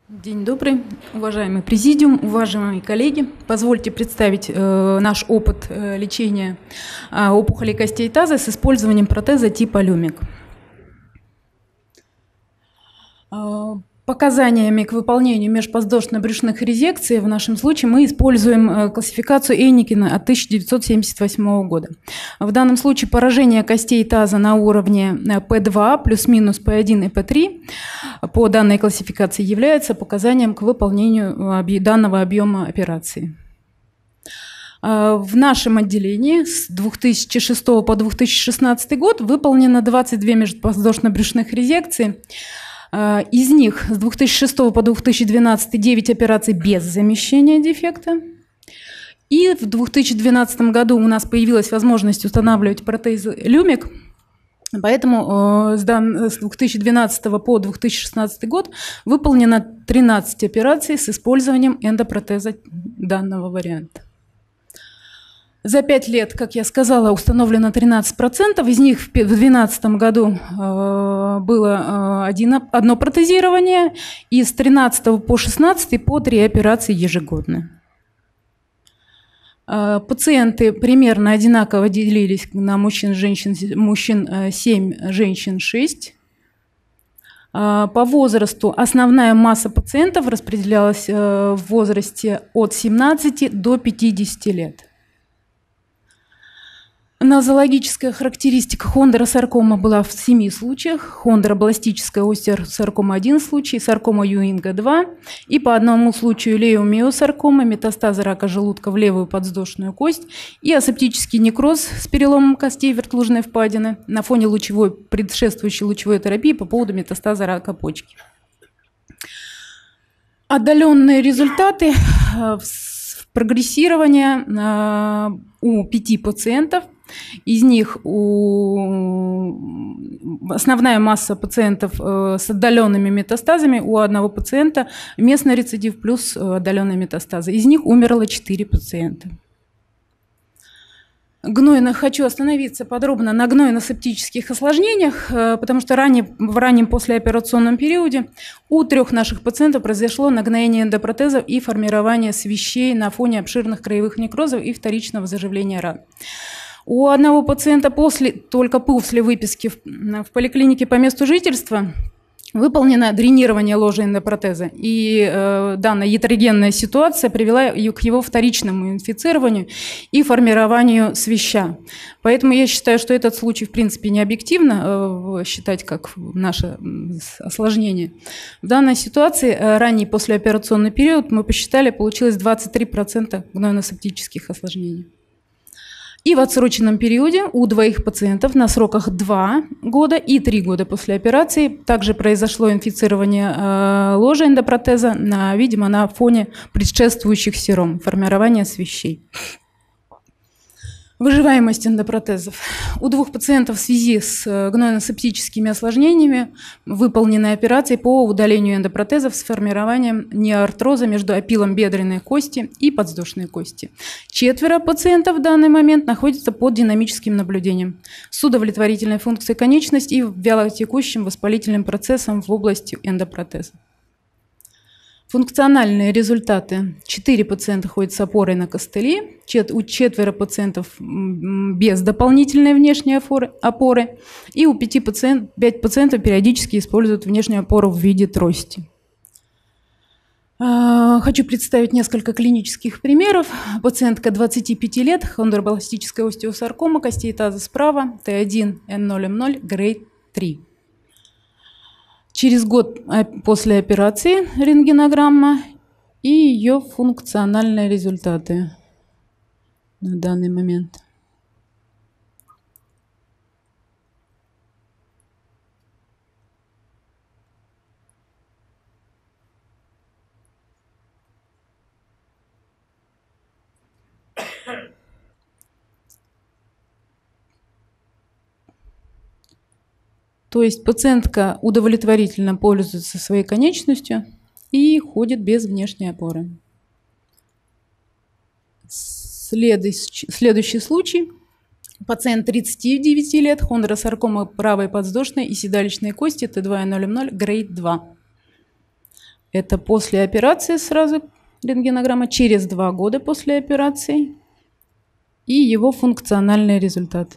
День добрый, уважаемый президиум, уважаемые коллеги. Позвольте представить наш опыт лечения опухолей костей таза с использованием протеза типа Люмик. Показаниями к выполнению межподвздошно-брюшных резекций в нашем случае мы используем классификацию Эйникина от 1978 года. В данном случае поражение костей таза на уровне P2 плюс-минус P1 и P3 по данной классификации является показанием к выполнению данного объема операции. В нашем отделении с 2006 по 2016 год выполнено 22 межподвздошно-брюшных резекции. Из них с 2006 по 2012 9 операций без замещения дефекта. И в 2012 году у нас появилась возможность устанавливать протез Люмик. Поэтому с 2012 по 2016 год выполнено 13 операций с использованием эндопротеза данного варианта. За 5 лет, как я сказала, установлено 13%. Из них в 2012 году было одно протезирование, и с 2013 по 2016 по 3 операции ежегодно. Пациенты примерно одинаково делились на мужчин, женщин, мужчин 7, женщин 6. По возрасту основная масса пациентов распределялась в возрасте от 17 до 50 лет. Нозологическая характеристика хондросаркома была в 7 случаях, хондробластическая остеосаркома 1 случай, саркома Юинга 2 и по одному случаю леомиосаркома, метастазы рака желудка в левую подвздошную кость и асептический некроз с переломом костей вертлужной впадины на фоне предшествующей лучевой терапии по поводу метастаза рака почки. Отдаленные результаты прогрессирования у 5 пациентов. Из них основная масса пациентов с отдаленными метастазами, у одного пациента местный рецидив плюс отдаленные метастазы. Из них умерло 4 пациента. Хочу остановиться подробно на гнойно-септических осложнениях, потому что в раннем послеоперационном периоде у 3 наших пациентов произошло нагноение эндопротезов и формирование свищей на фоне обширных краевых некрозов и вторичного заживления ран. У одного пациента только после выписки в поликлинике по месту жительства выполнено дренирование ложа эндопротеза, и данная ятрогенная ситуация привела к его вторичному инфицированию и формированию свища. Поэтому я считаю, что этот случай в принципе не объективно считать как наше осложнение. В данной ситуации ранний послеоперационный период мы посчитали, получилось 23% гнойно-септических осложнений. И в отсроченном периоде у 2 пациентов на сроках 2 года и 3 года после операции также произошло инфицирование ложа эндопротеза, видимо, на фоне предшествующих сером, формирования свищей. Выживаемость эндопротезов. У 2 пациентов в связи с гнойно-септическими осложнениями выполнены операции по удалению эндопротезов с формированием неартроза между опилом бедренной кости и подвздошной кости. 4 пациентов в данный момент находятся под динамическим наблюдением с удовлетворительной функцией конечностей и вялотекущим воспалительным процессом в области эндопротеза. Функциональные результаты. 4 пациента ходят с опорой на костыли, у 4 пациентов без дополнительной внешней опоры, и у 5 пациентов периодически используют внешнюю опору в виде трости. Хочу представить несколько клинических примеров. Пациентка 25 лет, хондробластическая остеосаркома костей таза справа, Т1, Н0, М0, грейд 3. Через год после операции рентгенограмма и ее функциональные результаты на данный момент. То есть пациентка удовлетворительно пользуется своей конечностью и ходит без внешней опоры. Следующий случай. Пациент 39 лет, хондросаркома правой подвздошной и седалищной кости, Т2 и 0,0, грейд 2. Это после операции сразу рентгенограмма, через 2 года после операции и его функциональные результаты.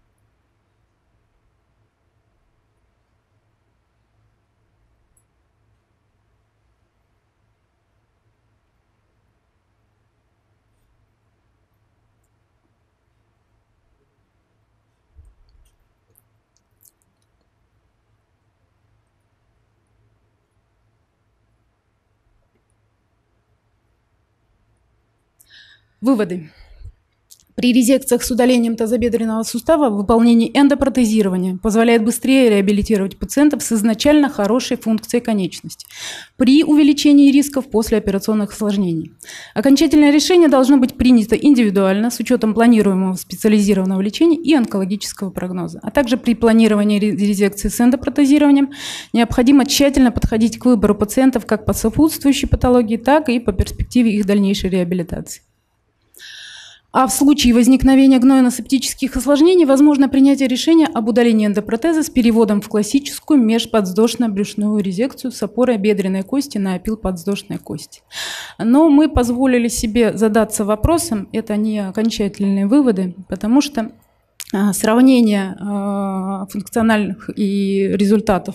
Выводы. При резекциях с удалением тазобедренного сустава выполнение эндопротезирования позволяет быстрее реабилитировать пациентов с изначально хорошей функцией конечности при увеличении рисков послеоперационных осложнений. Окончательное решение должно быть принято индивидуально с учетом планируемого специализированного лечения и онкологического прогноза. А также при планировании резекции с эндопротезированием необходимо тщательно подходить к выбору пациентов как по сопутствующей патологии, так и по перспективе их дальнейшей реабилитации. А в случае возникновения гнойно-септических осложнений возможно принятие решения об удалении эндопротеза с переводом в классическую межподвздошно-брюшную резекцию с опорой бедренной кости на опил подвздошной кости. Но мы позволили себе задаться вопросом, это не окончательные выводы, потому что сравнение функциональных и результатов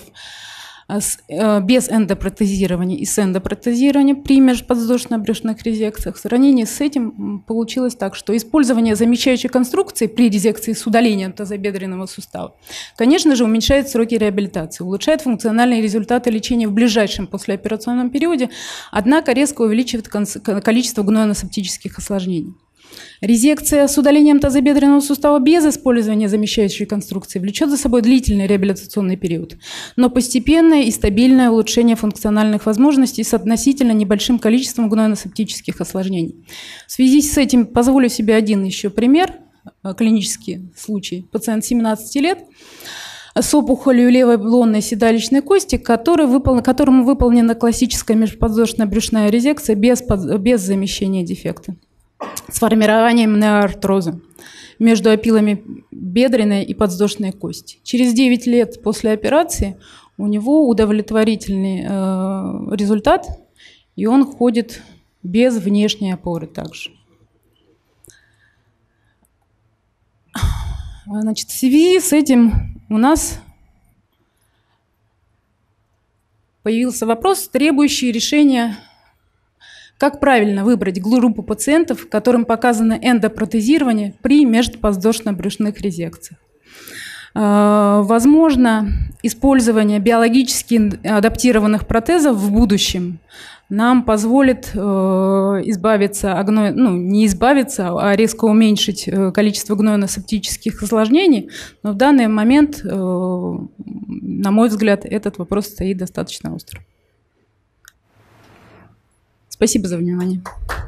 без эндопротезирования и с эндопротезированием при межподвздошно-брюшных резекциях. В сравнении с этим получилось так, что использование замещающей конструкции при резекции с удалением тазобедренного сустава, конечно же, уменьшает сроки реабилитации, улучшает функциональные результаты лечения в ближайшем послеоперационном периоде, однако резко увеличивает количество гнойно-септических осложнений. Резекция с удалением тазобедренного сустава без использования замещающей конструкции влечет за собой длительный реабилитационный период, но постепенное и стабильное улучшение функциональных возможностей с относительно небольшим количеством гнойно-септических осложнений. В связи с этим позволю себе один еще пример, клинический случай. Пациент 17 лет с опухолью левой лонной седалищной кости, которому выполнена классическая межподвздошно-брюшная резекция без замещения дефекта, с формированием неоартроза между опилами бедренной и подвздошной кости. Через 9 лет после операции у него удовлетворительный результат, и он ходит без внешней опоры также. Значит, в связи с этим у нас появился вопрос, требующий решения, как правильно выбрать группу пациентов, которым показано эндопротезирование при межподвздошно-брюшных резекциях. Возможно, использование биологически адаптированных протезов в будущем нам позволит избавиться, не избавиться, а резко уменьшить количество гнойно-септических осложнений. Но в данный момент, на мой взгляд, этот вопрос стоит достаточно остро. Спасибо за внимание.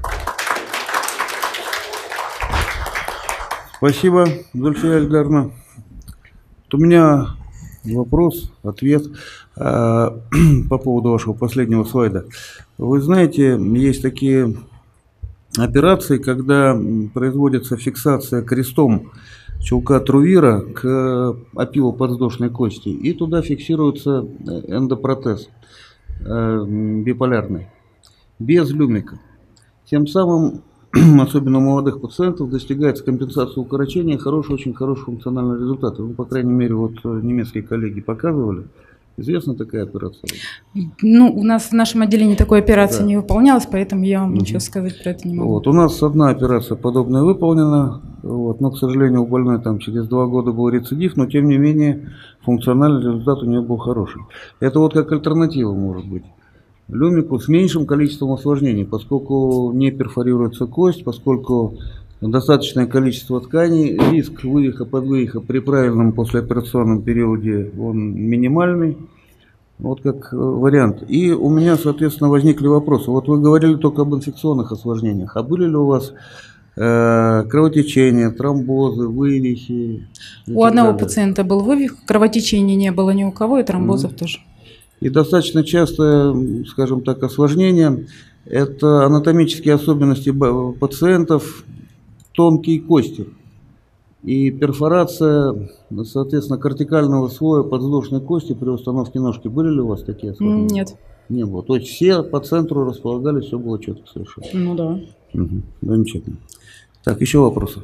Спасибо, Зульфия Эльдаровна. У меня вопрос, ответ по поводу вашего последнего слайда. Вы знаете, есть такие операции, когда производится фиксация крестом чулка Трувира к опилу подвздошной кости, и туда фиксируется эндопротез биполярный, без люмика. Тем самым, особенно у молодых пациентов, достигается компенсация укорочения, очень хороший функциональный результат. Ну, по крайней мере, вот немецкие коллеги показывали. Известна такая операция? Ну, у нас в нашем отделении такой операции не выполнялась, поэтому я вам ничего сказать про это не могу. Вот, у нас одна операция подобная выполнена, вот, но, к сожалению, у больной там через 2 года был рецидив, но, тем не менее, функциональный результат у нее был хороший. Это вот как альтернатива может быть люмику с меньшим количеством осложнений, поскольку не перфорируется кость, поскольку достаточное количество тканей, риск вывиха, подвывиха при правильном послеоперационном периоде он минимальный, вот как вариант. И у меня, соответственно, возникли вопросы. Вот вы говорили только об инфекционных осложнениях, а были ли у вас кровотечения, тромбозы, вывихи? У одного пациента был вывих, кровотечения не было ни у кого, и тромбозов тоже. И достаточно часто, скажем так, осложнение – это анатомические особенности пациентов, тонкие кости и перфорация, соответственно, кортикального слоя подвздошной кости при установке ножки. Были ли у вас такие осложнения? Нет. Не было. То есть все по центру располагались, все было четко совершенно. Ну да. Угу. Замечательно. Так, еще вопросы?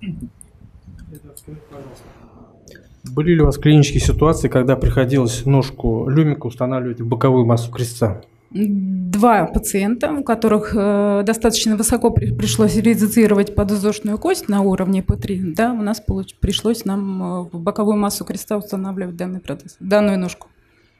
Были ли у вас клинические ситуации, когда приходилось ножку люмика устанавливать в боковую массу крестца? 2 пациента, у которых достаточно высоко пришлось резицировать подвздошную кость на уровне P3, да, у нас пришлось нам в боковую массу креста устанавливать данный протез, данную ножку.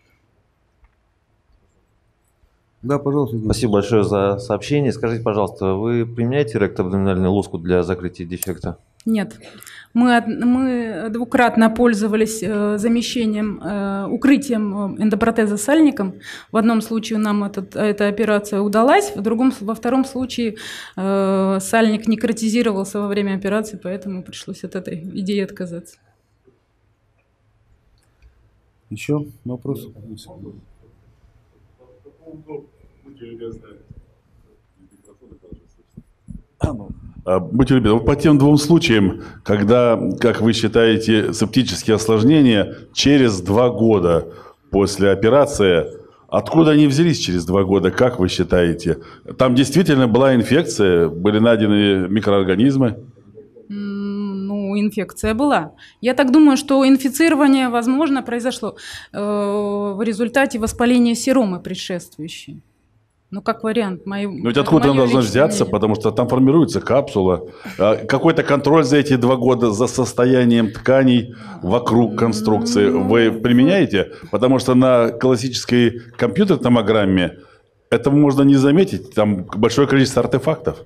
Да, пожалуйста. Спасибо большое за сообщение. Скажите, пожалуйста, вы применяете ректоабдоминальную луску для закрытия дефекта? Нет. Мы двукратно пользовались замещением, укрытием эндопротеза сальником. В одном случае нам эта операция удалась, во втором случае сальник некротизировался во время операции, поэтому пришлось от этой идеи отказаться. Еще вопрос? Будьте любезны, по тем 2 случаям, когда, как вы считаете, септические осложнения через 2 года после операции, откуда они взялись через 2 года, как вы считаете? Там действительно была инфекция, были найдены микроорганизмы? Ну, инфекция была. Я так думаю, что инфицирование, возможно, произошло в результате воспаления серомы предшествующей. Ну, как вариант. Но ведь откуда она должна взяться, мнение. Потому что там формируется капсула. Какой-то контроль за эти 2 года за состоянием тканей вокруг конструкции вы применяете? Потому что на классической компьютерной томограмме этого можно не заметить. Там большое количество артефактов.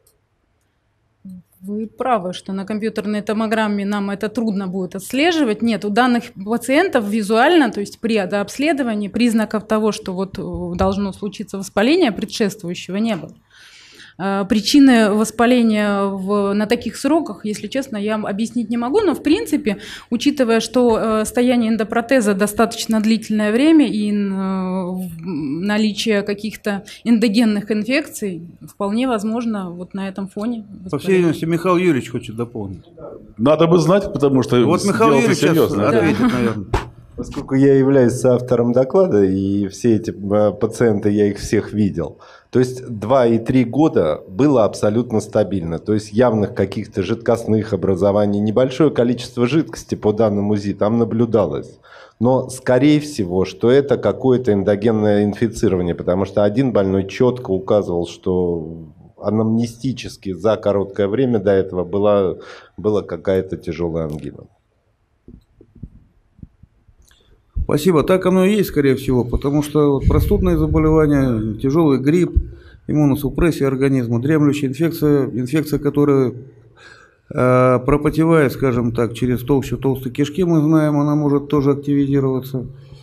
Вы правы, что на компьютерной томограмме нам это трудно будет отслеживать. Нет, у данных пациентов визуально, то есть при обследовании, признаков того, что вот должно случиться воспаление предшествующего, не было. Причины воспаления на таких сроках, если честно, я объяснить не могу, но в принципе, учитывая, что стояние эндопротеза достаточно длительное время и наличие каких-то эндогенных инфекций, вполне возможно вот на этом фоне. По всей видимости, Михаил Юрьевич хочет дополнить. Надо бы знать, потому что вот Михаил Юрьевич серьезно. Ответит, наверное. Поскольку я являюсь соавтором доклада, и все эти пациенты, я их всех видел, то есть 2 и 3 года было абсолютно стабильно. То есть явных каких-то жидкостных образований, небольшое количество жидкости по данному УЗИ там наблюдалось. Но скорее всего, что это какое-то эндогенное инфицирование, потому что один больной четко указывал, что анамнестически за короткое время до этого была какая-то тяжелая ангина. Спасибо. Так оно и есть, скорее всего, потому что простудные заболевания, тяжелый грипп, иммуносупрессия организма, дремлющая инфекция, которая пропотевает, скажем так, через толщу толстой кишки, мы знаем, она может тоже активизироваться.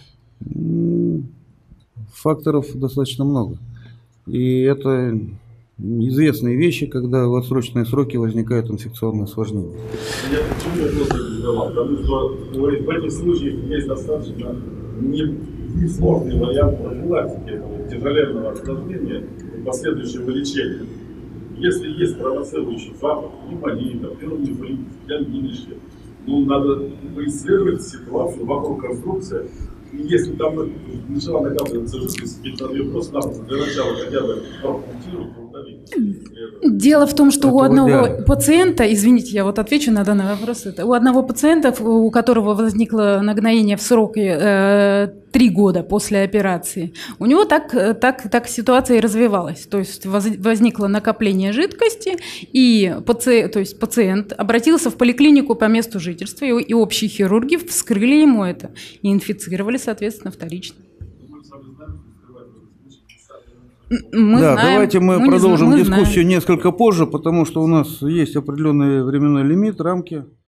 Факторов достаточно много. И это известные вещи, когда в отсроченные сроки возникают инфекционные осложнения. Я почему вопрос задавал? Потому что, говорит, в этих случаях есть достаточно несложный вариант профилактики этого тяжеленного осложнения и последующего лечения. Если есть провоцирующий фактор, пневмония, пневмонефрит, ангинишки, надо исследовать ситуацию вокруг конструкции. И если там начала накапливаться жидкость, надо ее просто-напросто для начала хотя бы пропунктировать, удалить. Дело в том, что у одного пациента, извините, я вот отвечу на данный вопрос, у одного пациента, у которого возникло нагноение в сроке 3 года после операции, у него так ситуация и развивалась. То есть возникло накопление жидкости, и пациент обратился в поликлинику по месту жительства, и общие хирурги вскрыли ему это и инфицировали, соответственно, вторично. Давайте мы продолжим дискуссию несколько позже, потому что у нас есть определенный временной лимит, рамки.